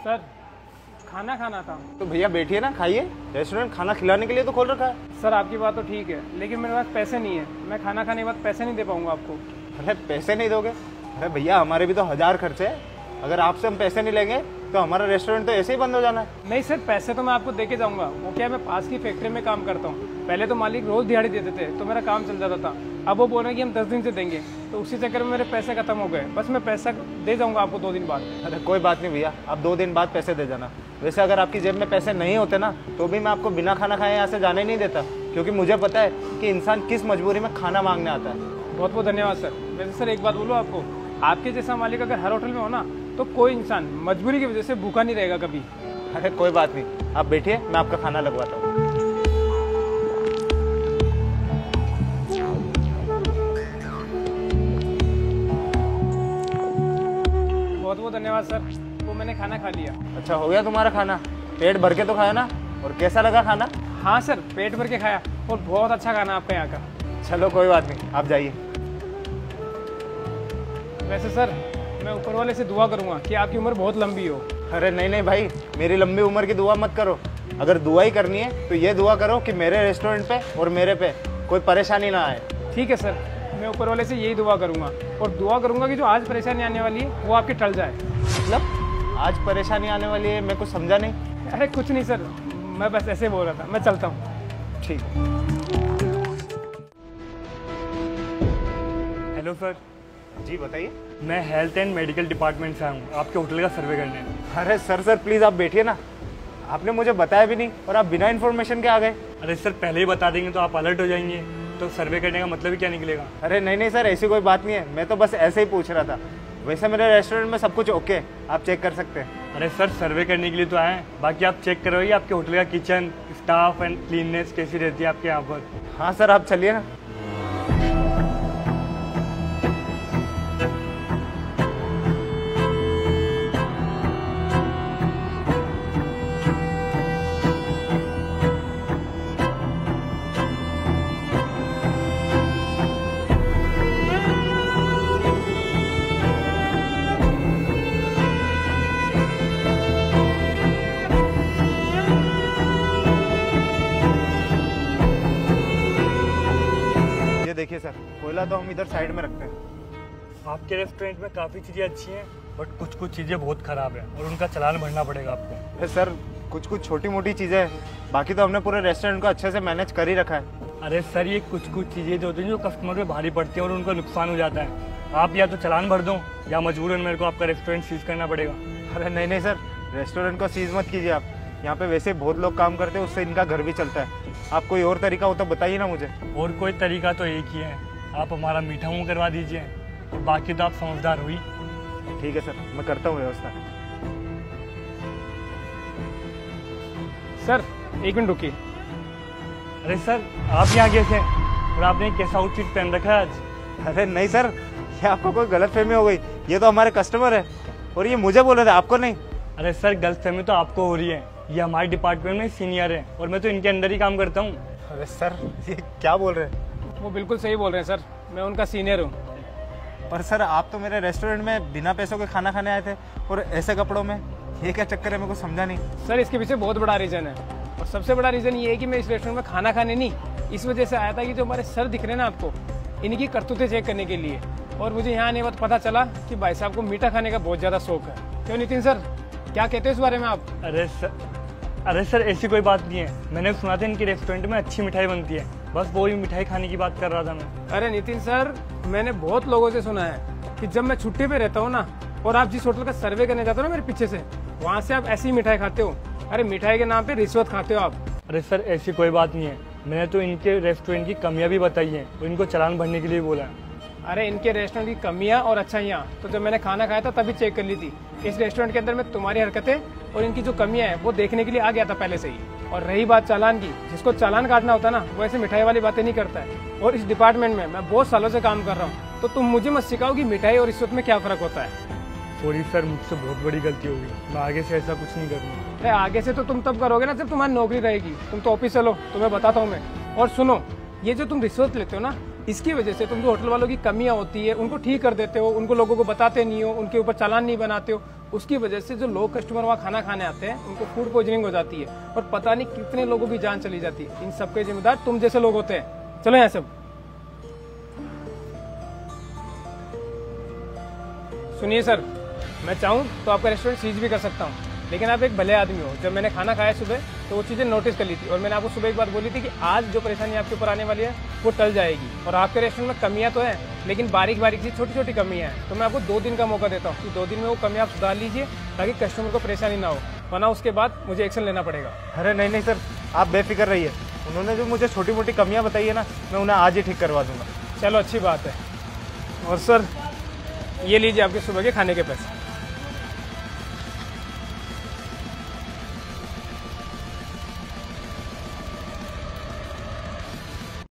Sir खाना खाना था। तो भैया बैठिए ना, खाइए। रेस्टोरेंट खाना खिलाने के लिए तो खोल रखा है। सर आपकी बात तो ठीक है, लेकिन मेरे पास पैसे नहीं है। मैं खाना खाने के बाद पैसे नहीं दे पाऊंगा आपको। अरे पैसे नहीं दोगे? अरे भैया हमारे भी तो 1000 खर्चे है। अगर आपसे हम पैसे नहीं लेंगे तो हमारा रेस्टोरेंट तो ऐसे ही बंद हो जाना है। नहीं सर, पैसे तो मैं आपको दे के जाऊंगा। वो क्या, मैं पास की फैक्ट्री में काम करता हूँ। पहले तो मालिक रोज दिहाड़ी देते थे तो मेरा काम चल जाता था। अब वो बोल रहे हैं कि हम 10 दिन से देंगे, तो उसी चक्कर में मेरे पैसे खत्म हो गए। बस मैं पैसा दे जाऊंगा आपको 2 दिन बाद। अरे कोई बात नहीं भैया, आप 2 दिन बाद पैसे दे जाना। वैसे अगर आपकी जेब में पैसे नहीं होते ना तो भी मैं आपको बिना खाना खाए यहाँ से जाने ही नहीं देता, क्योंकि मुझे पता है कि इंसान किस मजबूरी में खाना मांगने आता है। बहुत बहुत धन्यवाद सर। वैसे सर एक बात बोलूँ आपको, आपके जैसा मालिक अगर हर होटल में हो ना तो कोई इंसान मजबूरी की वजह से भूखा नहीं रहेगा कभी। अरे कोई बात नहीं, आप बैठिए, मैं आपका खाना लगवाता हूँ। बहुत बहुत धन्यवाद सर, वो मैंने खाना खा लिया। अच्छा हो गया तुम्हारा खाना? पेट भर के तो खाया ना? और कैसा लगा खाना? हाँ सर, पेट भर के खाया और बहुत अच्छा खाना आपका यहाँ का। चलो कोई बात नहीं, आप जाइए। वैसे सर मैं ऊपर वाले से दुआ करूंगा कि आपकी उम्र बहुत लंबी हो। अरे नहीं नहीं भाई, मेरी लंबी उम्र की दुआ मत करो। अगर दुआ ही करनी है तो ये दुआ करो कि मेरे रेस्टोरेंट पे और मेरे पे कोई परेशानी ना आए। ठीक है सर, मैं ऊपर वाले से यही दुआ करूंगा और दुआ करूंगा कि जो आज परेशानी आने वाली है वो आपकी टल जाए। मतलब आज परेशानी आने वाली है? मैं कुछ समझा नहीं। अरे कुछ नहीं सर, मैं बस ऐसे बोल रहा था। मैं चलता हूँ। ठीक। Hello sir. जी बताइए। मैं हेल्थ एंड मेडिकल डिपार्टमेंट से आया हूँ आपके होटल का सर्वे करने। अरे सर प्लीज़ आप बैठिए ना। आपने मुझे बताया भी नहीं और आप बिना इन्फॉर्मेशन के आ गए। अरे सर पहले ही बता देंगे तो आप अलर्ट हो जाएंगे, तो सर्वे करने का मतलब ही क्या निकलेगा। अरे नहीं सर, ऐसी कोई बात नहीं है। मैं तो बस ऐसे ही पूछ रहा था। वैसे मेरे रेस्टोरेंट में सब कुछ ओके, आप चेक कर सकते हैं। अरे सर सर्वे करने के लिए तो आए हैं, बाकी आप चेक करोगे आपके होटल का किचन, स्टाफ एंड क्लीननेस कैसी रहती है आपके यहाँ पर। हाँ सर आप चलिए ना। देखिए सर, कोयला तो हम इधर साइड में रखते हैं। आपके रेस्टोरेंट में काफ़ी चीज़ें अच्छी हैं बट कुछ चीज़ें बहुत ख़राब हैं और उनका चालान भरना पड़ेगा आपको। अरे सर कुछ छोटी मोटी चीज़ें हैं, बाकी तो हमने पूरे रेस्टोरेंट को अच्छे से मैनेज कर ही रखा है। अरे सर ये कुछ चीज़ें जो होती हैं जो कस्टमर पे भारी पड़ती हैं और उनका नुकसान हो जाता है। आप या तो चालान भर दो या मजबूरन मेरे को आपका रेस्टोरेंट सीज करना पड़ेगा। अरे नहीं सर, रेस्टोरेंट को सीज मत कीजिए आप। यहाँ पे वैसे बहुत लोग काम करते हैं, उससे इनका घर भी चलता है। आप कोई और तरीका हो तो बताइए ना मुझे। और कोई तरीका तो एक ही है, आप हमारा मीठा मुँह करवा दीजिए, बाकी तो आप समझदार हुई। ठीक है सर, मैं करता हूँ व्यवस्था। सर 1 मिनट रुकिए। अरे सर आप यहाँ कैसे हैं और आपने कैसा आउटफिट पहन रखा है आज? अरे नहीं सर, ये आपको कोई गलतफहमी हो गई। ये तो हमारे कस्टमर है और ये मुझे बोल रहे थे, आपको नहीं। अरे सर गलतफहमी तो आपको हो रही है, ये हमारे डिपार्टमेंट में सीनियर है और मैं तो इनके अंदर ही काम करता हूँ। अरे सर ये क्या बोल रहे हैं? वो बिल्कुल सही बोल रहे हैं सर, मैं उनका सीनियर हूँ। पर सर आप तो मेरे रेस्टोरेंट में बिना पैसों के खाना खाने आए थे और ऐसे कपड़ों में, ये क्या चक्कर है? मेरे को समझा नहीं। सर इसके पीछे बहुत बड़ा रीज़न है और सबसे बड़ा रीज़न ये है कि मैं इस रेस्टोरेंट में खाना खाने नहीं, इस वजह से आया था कि जो हमारे सर दिख रहे हैं ना आपको, इनकी करतूतें चेक करने के लिए। और मुझे यहाँ आने के बाद पता चला कि भाई साहब को मीठा खाने का बहुत ज़्यादा शौक है। क्यों नितिन सर, क्या कहते हो इस बारे में आप? अरे सर ऐसी कोई बात नहीं है, मैंने सुना था इनके रेस्टोरेंट में अच्छी मिठाई बनती है, बस वही मिठाई खाने की बात कर रहा था मैं। अरे नितिन सर, मैंने बहुत लोगों से सुना है कि जब मैं छुट्टी पे रहता हूँ ना और आप जिस होटल का सर्वे करने जाते हो ना मेरे पीछे से, वहाँ से आप ऐसी मिठाई खाते हो। अरे मिठाई के नाम पे रिश्वत खाते हो आप। अरे सर ऐसी कोई बात नहीं है, मैंने तो इनके रेस्टोरेंट की कमियां भी बताई हैं और इनको चालान भरने के लिए बोला है। अरे इनके रेस्टोरेंट की कमियां और अच्छाइयाँ तो जब मैंने खाना खाया था तभी चेक कर ली थी। इस रेस्टोरेंट के अंदर मैं तुम्हारी हरकतें और इनकी जो कमियां हैं वो देखने के लिए आ गया था पहले से ही। और रही बात चालान की, जिसको चालान काटना होता है ना वो ऐसे मिठाई वाली बातें नहीं करता है। और इस डिपार्टमेंट में मैं बहुत सालों से काम कर रहा हूँ, तो तुम मुझे मत सिखाओ कि मिठाई और रिश्वत में क्या फ़र्क होता है। सॉरी सर, मुझसे बहुत बड़ी गलती होगी, मैं आगे से ऐसा कुछ नहीं करूँगा। अरे आगे से तो तुम तब करोगे ना जब तुम्हारी नौकरी रहेगी। तुम तो ऑफिस चलो, तुम्हें बताता हूँ मैं। और सुनो, ये जो तुम रिश्वत लेते हो ना, इसकी वजह से तुम जो होटल वालों की कमियां होती है उनको ठीक कर देते हो, उनको लोगों को बताते नहीं हो, उनके ऊपर चालान नहीं बनाते हो। उसकी वजह से जो लोग कस्टमर वहाँ खाना खाने आते हैं उनको फूड पॉइजनिंग हो जाती है और पता नहीं कितने लोगों की जान चली जाती है। इन सबके जिम्मेदार तुम जैसे लोग होते हैं। चलो यहाँ सब सुनिए सर, मैं चाहूँ तो आपका रेस्टोरेंट सीज भी कर सकता हूँ, लेकिन आप एक भले आदमी हो। जब मैंने खाना खाया सुबह तो वो चीज़ें नोटिस कर ली थी और मैंने आपको सुबह एक बात बोली थी कि आज जो परेशानी आपके ऊपर आने वाली है वो टल जाएगी। और आपके रेस्टोरेंट में कमियां तो हैं, लेकिन बारीक बारीक सी छोटी छोटी कमियां हैं। तो मैं आपको 2 दिन का मौका देता हूँ कि 2 दिन में वो कमियां आप सुधार लीजिए ताकि कस्टमर को परेशानी ना हो, वरना उसके बाद मुझे एक्शन लेना पड़ेगा। अरे नहीं नहीं सर, आप बेफिक्र रहिए। उन्होंने जो मुझे छोटी मोटी कमियाँ बताई है ना, मैं उन्हें आज ही ठीक करवा दूंगा। चलो अच्छी बात है। और सर ये लीजिए आपके सुबह के खाने के पैसे।